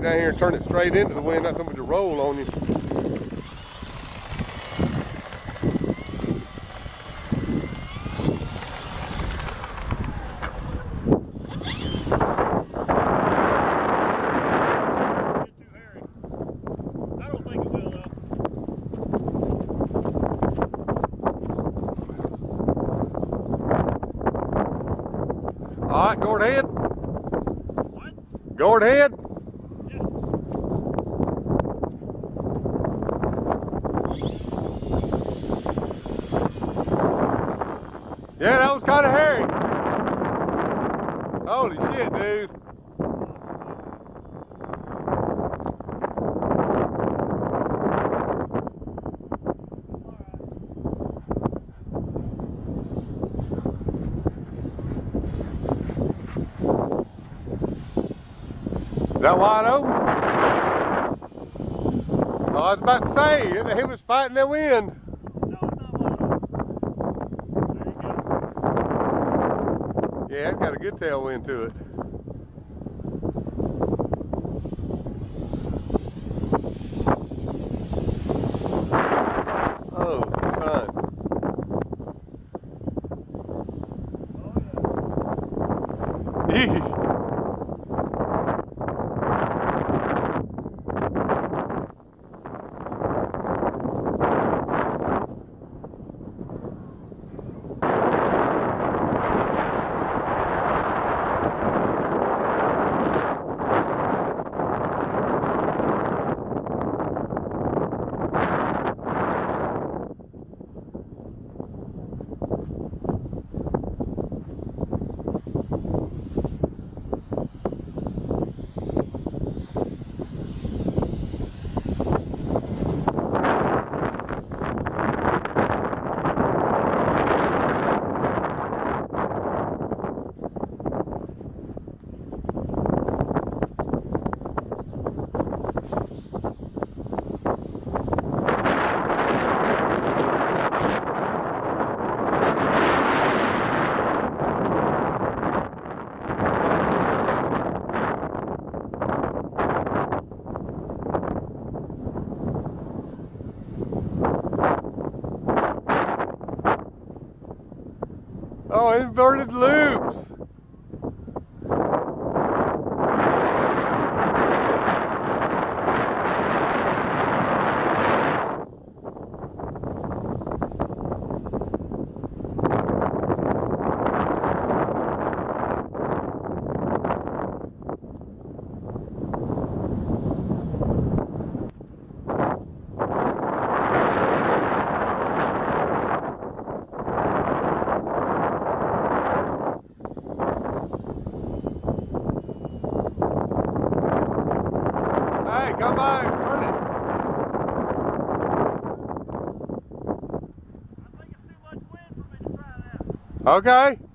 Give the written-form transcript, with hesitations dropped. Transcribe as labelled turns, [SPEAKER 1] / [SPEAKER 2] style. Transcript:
[SPEAKER 1] it down here and turn it straight into the wind, not so much a roll on you. All right, go ahead. What? Go ahead. Yes. Yeah, that was kind of hairy. Holy shit, dude. Is that wide open? Oh, I was about to say, he was fighting the wind.
[SPEAKER 2] No, it's not wide open. There you go.
[SPEAKER 1] Yeah, it's got a good tailwind to it. Oh, son.
[SPEAKER 2] Oh, yeah.
[SPEAKER 1] Oh, inverted loops. Hey, come by, turn it.
[SPEAKER 2] I think it's too much wind for me to try that.
[SPEAKER 1] Okay.